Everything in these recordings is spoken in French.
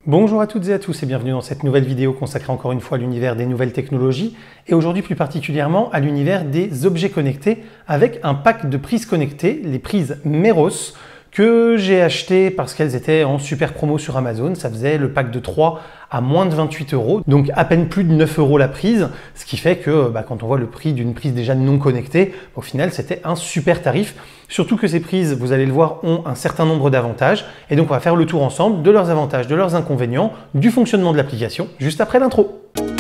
Bonjour à toutes et à tous et bienvenue dans cette nouvelle vidéo consacrée encore une fois à l'univers des nouvelles technologies et aujourd'hui plus particulièrement à l'univers des objets connectés avec un pack de prises connectées, les prises Meros, que j'ai acheté parce qu'elles étaient en super promo sur Amazon. Ça faisait le pack de 3 à moins de 28 €, donc à peine plus de 9 € la prise, ce qui fait que quand on voit le prix d'une prise déjà non connectée, au final c'était un super tarif. Surtout que ces prises, vous allez le voir, ont un certain nombre d'avantages et donc on va faire le tour ensemble de leurs avantages, de leurs inconvénients, du fonctionnement de l'application, juste après l'intro.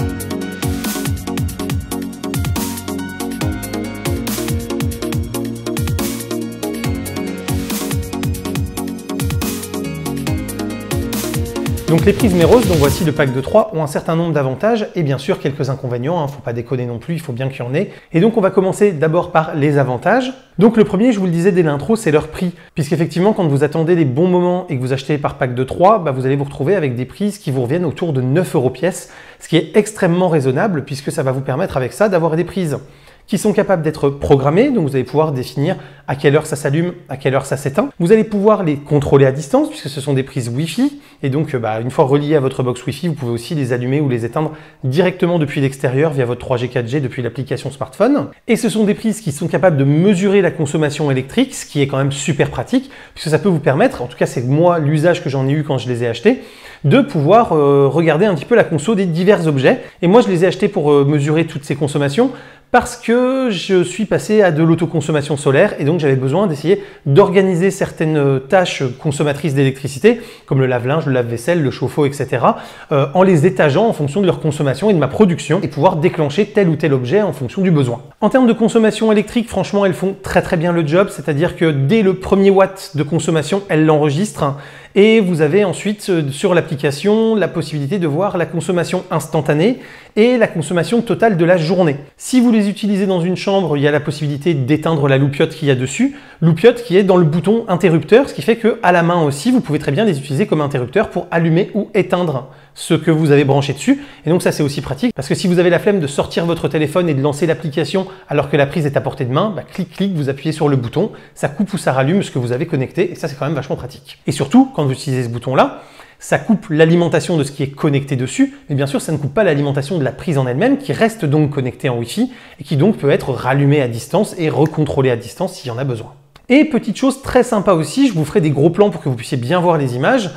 Donc les prises Meros, dont voici le pack de 3, ont un certain nombre d'avantages et bien sûr quelques inconvénients, faut pas déconner non plus, il faut bien qu'il y en ait. Et donc on va commencer d'abord par les avantages. Donc le premier, je vous le disais dès l'intro, c'est leur prix. Puisqu'effectivement, quand vous attendez les bons moments et que vous achetez par pack de 3, vous allez vous retrouver avec des prises qui vous reviennent autour de 9 € pièce, ce qui est extrêmement raisonnable puisque ça va vous permettre avec ça d'avoir des prises qui sont capables d'être programmées, donc vous allez pouvoir définir à quelle heure ça s'allume, à quelle heure ça s'éteint. Vous allez pouvoir les contrôler à distance puisque ce sont des prises Wi-Fi et donc une fois reliées à votre box Wi-Fi, vous pouvez aussi les allumer ou les éteindre directement depuis l'extérieur via votre 3G 4G depuis l'application smartphone. Et ce sont des prises qui sont capables de mesurer la consommation électrique, ce qui est quand même super pratique puisque ça peut vous permettre, en tout cas c'est moi l'usage que j'en ai eu quand je les ai achetés, de pouvoir regarder un petit peu la conso des divers objets. Et moi je les ai achetés pour mesurer toutes ces consommations parce que je suis passé à de l'autoconsommation solaire et donc j'avais besoin d'essayer d'organiser certaines tâches consommatrices d'électricité, comme le lave-linge, le lave-vaisselle, le chauffe-eau, etc., en les étageant en fonction de leur consommation et de ma production et pouvoir déclencher tel ou tel objet en fonction du besoin. En termes de consommation électrique, franchement, elles font très bien le job, c'est-à-dire que dès le premier watt de consommation, elles l'enregistrent. Et vous avez ensuite sur l'application la possibilité de voir la consommation instantanée et la consommation totale de la journée. Si vous les utilisez dans une chambre, il y a la possibilité d'éteindre la loupiote qu'il y a dessus, loupiote qui est dans le bouton interrupteur, ce qui fait qu'à la main aussi, vous pouvez très bien les utiliser comme interrupteur pour allumer ou éteindre ce que vous avez branché dessus. Et donc ça c'est aussi pratique parce que si vous avez la flemme de sortir votre téléphone et de lancer l'application alors que la prise est à portée de main, clic, vous appuyez sur le bouton, ça coupe ou ça rallume ce que vous avez connecté et ça c'est quand même vachement pratique. Et surtout, quand vous utilisez ce bouton-là, ça coupe l'alimentation de ce qui est connecté dessus, mais bien sûr ça ne coupe pas l'alimentation de la prise en elle-même qui reste donc connectée en Wi-Fi et qui donc peut être rallumée à distance et recontrôlée à distance s'il y en a besoin. Et petite chose très sympa aussi, je vous ferai des gros plans pour que vous puissiez bien voir les images.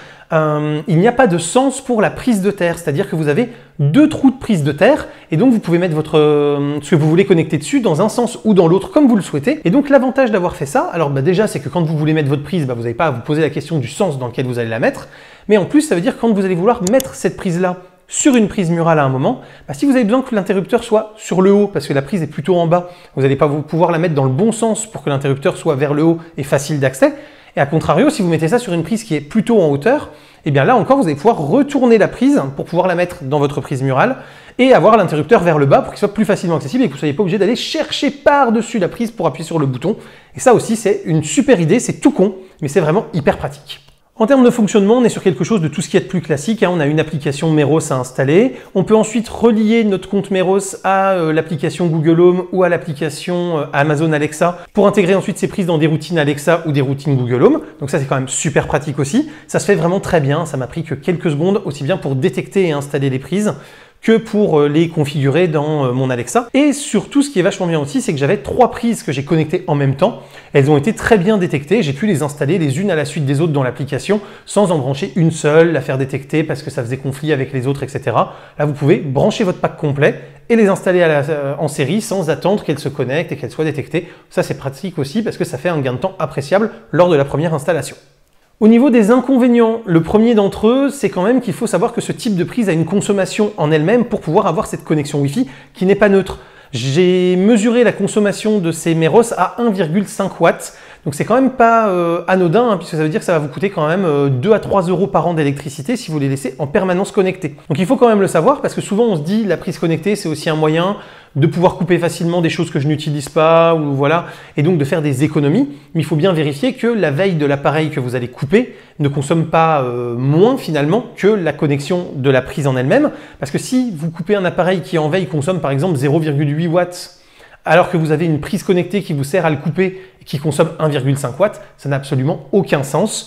Il n'y a pas de sens pour la prise de terre, c'est-à-dire que vous avez deux trous de prise de terre et donc vous pouvez mettre ce que vous voulez connecter dessus dans un sens ou dans l'autre comme vous le souhaitez. Et donc l'avantage d'avoir fait ça, alors déjà c'est que quand vous voulez mettre votre prise, vous n'avez pas à vous poser la question du sens dans lequel vous allez la mettre, mais en plus ça veut dire que quand vous allez vouloir mettre cette prise-là sur une prise murale à un moment, si vous avez besoin que l'interrupteur soit sur le haut parce que la prise est plutôt en bas, vous n'allez pas pouvoir la mettre dans le bon sens pour que l'interrupteur soit vers le haut et facile d'accès. Et à contrario, si vous mettez ça sur une prise qui est plutôt en hauteur, et bien là encore vous allez pouvoir retourner la prise pour pouvoir la mettre dans votre prise murale et avoir l'interrupteur vers le bas pour qu'il soit plus facilement accessible et que vous ne soyez pas obligé d'aller chercher par-dessus la prise pour appuyer sur le bouton. Et ça aussi c'est une super idée, c'est tout con, mais c'est vraiment hyper pratique. En termes de fonctionnement, on est sur quelque chose de tout ce qui est de plus classique. On a une application Meros à installer. On peut ensuite relier notre compte Meros à l'application Google Home ou à l'application Amazon Alexa pour intégrer ensuite ces prises dans des routines Alexa ou des routines Google Home. Donc ça, c'est quand même super pratique aussi. Ça se fait vraiment très bien. Ça m'a pris que quelques secondes, aussi bien pour détecter et installer les prises que pour les configurer dans mon Alexa. Et surtout, ce qui est vachement bien aussi, c'est que j'avais 3 prises que j'ai connectées en même temps. Elles ont été très bien détectées. J'ai pu les installer les unes à la suite des autres dans l'application sans en brancher une seule, la faire détecter parce que ça faisait conflit avec les autres, etc. Là, vous pouvez brancher votre pack complet et les installer en série sans attendre qu'elles se connectent et qu'elles soient détectées. Ça, c'est pratique aussi parce que ça fait un gain de temps appréciable lors de la première installation. Au niveau des inconvénients, le premier d'entre eux, c'est quand même qu'il faut savoir que ce type de prise a une consommation en elle-même pour pouvoir avoir cette connexion Wi-Fi qui n'est pas neutre. J'ai mesuré la consommation de ces Meros à 1,5 watts. Donc c'est quand même pas anodin, puisque ça veut dire que ça va vous coûter quand même 2 à 3 € par an d'électricité si vous les laissez en permanence connectés. Donc il faut quand même le savoir, parce que souvent on se dit la prise connectée c'est aussi un moyen de pouvoir couper facilement des choses que je n'utilise pas, ou voilà, et donc de faire des économies. Mais il faut bien vérifier que la veille de l'appareil que vous allez couper ne consomme pas moins finalement que la connexion de la prise en elle-même, parce que si vous coupez un appareil qui en veille consomme par exemple 0,8 watts, alors que vous avez une prise connectée qui vous sert à le couper et qui consomme 1,5 watts, ça n'a absolument aucun sens.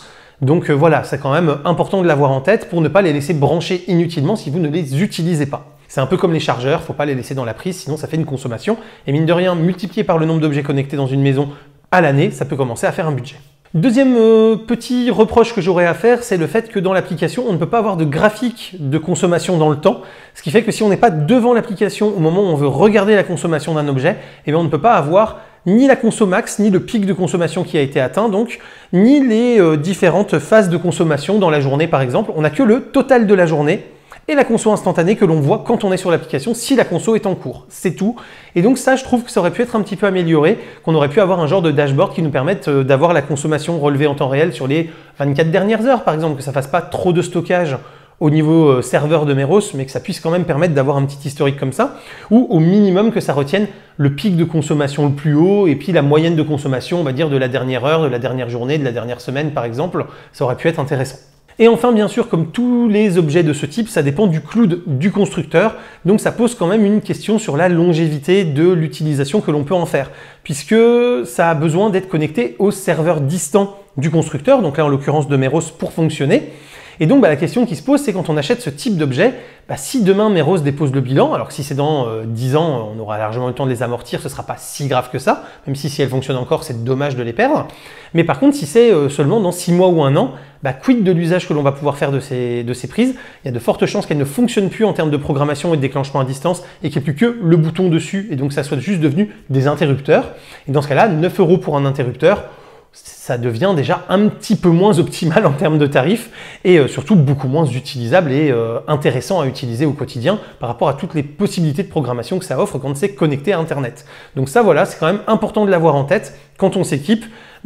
Donc voilà, c'est quand même important de l'avoir en tête pour ne pas les laisser brancher inutilement si vous ne les utilisez pas. C'est un peu comme les chargeurs, il ne faut pas les laisser dans la prise, sinon ça fait une consommation. Et mine de rien, multiplié par le nombre d'objets connectés dans une maison à l'année, ça peut commencer à faire un budget. Deuxième petit reproche que j'aurais à faire, c'est le fait que dans l'application, on ne peut pas avoir de graphique de consommation dans le temps, ce qui fait que si on n'est pas devant l'application au moment où on veut regarder la consommation d'un objet, eh bien on ne peut pas avoir ni la consomax, ni le pic de consommation qui a été atteint, donc ni les différentes phases de consommation dans la journée par exemple. On n'a que le total de la journée et la conso instantanée que l'on voit quand on est sur l'application si la conso est en cours. C'est tout. Et donc ça, je trouve que ça aurait pu être un petit peu amélioré, qu'on aurait pu avoir un genre de dashboard qui nous permette d'avoir la consommation relevée en temps réel sur les 24 dernières heures par exemple, que ça ne fasse pas trop de stockage au niveau serveur de Meros, mais que ça puisse quand même permettre d'avoir un petit historique comme ça, ou au minimum que ça retienne le pic de consommation le plus haut, et puis la moyenne de consommation, on va dire, de la dernière heure, de la dernière journée, de la dernière semaine par exemple, ça aurait pu être intéressant. Et enfin, bien sûr, comme tous les objets de ce type, ça dépend du cloud du constructeur, donc ça pose quand même une question sur la longévité de l'utilisation que l'on peut en faire, puisque ça a besoin d'être connecté au serveur distant du constructeur, donc là en l'occurrence de Meros pour fonctionner. Et donc la question qui se pose, c'est quand on achète ce type d'objet, si demain Meros dépose le bilan, alors que si c'est dans 10 ans, on aura largement le temps de les amortir, ce ne sera pas si grave que ça, même si elles fonctionnent encore, c'est dommage de les perdre. Mais par contre, si c'est seulement dans 6 mois ou 1 an, quid de l'usage que l'on va pouvoir faire de ces prises? Il y a de fortes chances qu'elles ne fonctionnent plus en termes de programmation et de déclenchement à distance et qu'il n'y ait plus que le bouton dessus et donc ça soit juste devenu des interrupteurs. Et dans ce cas-là, 9 € pour un interrupteur, ça devient déjà un petit peu moins optimal en termes de tarifs et surtout beaucoup moins utilisable et intéressant à utiliser au quotidien par rapport à toutes les possibilités de programmation que ça offre quand c'est connecté à Internet. Donc ça voilà, c'est quand même important de l'avoir en tête quand on s'équipe.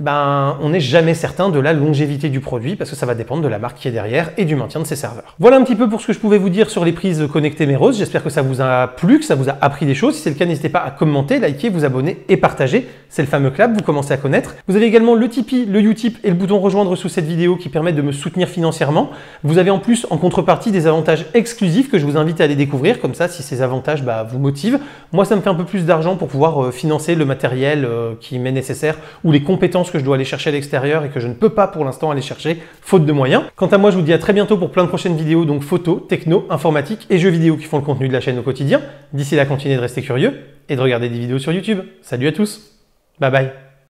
On n'est jamais certain de la longévité du produit parce que ça va dépendre de la marque qui est derrière et du maintien de ses serveurs. Voilà un petit peu pour ce que je pouvais vous dire sur les prises connectées Meros. J'espère que ça vous a plu, que ça vous a appris des choses. Si c'est le cas, n'hésitez pas à commenter, liker, vous abonner et partager. C'est le fameux clap, vous commencez à connaître. Vous avez également le Tipeee, le Utip et le bouton rejoindre sous cette vidéo qui permettent de me soutenir financièrement. Vous avez en plus en contrepartie des avantages exclusifs que je vous invite à aller découvrir. Comme ça, si ces avantages vous motivent, moi ça me fait un peu plus d'argent pour pouvoir financer le matériel qui m'est nécessaire ou les compétences que je dois aller chercher à l'extérieur et que je ne peux pas pour l'instant aller chercher, faute de moyens. Quant à moi, je vous dis à très bientôt pour plein de prochaines vidéos, donc photos, techno, informatique et jeux vidéo qui font le contenu de la chaîne au quotidien. D'ici là, continuez de rester curieux et de regarder des vidéos sur YouTube. Salut à tous, bye bye.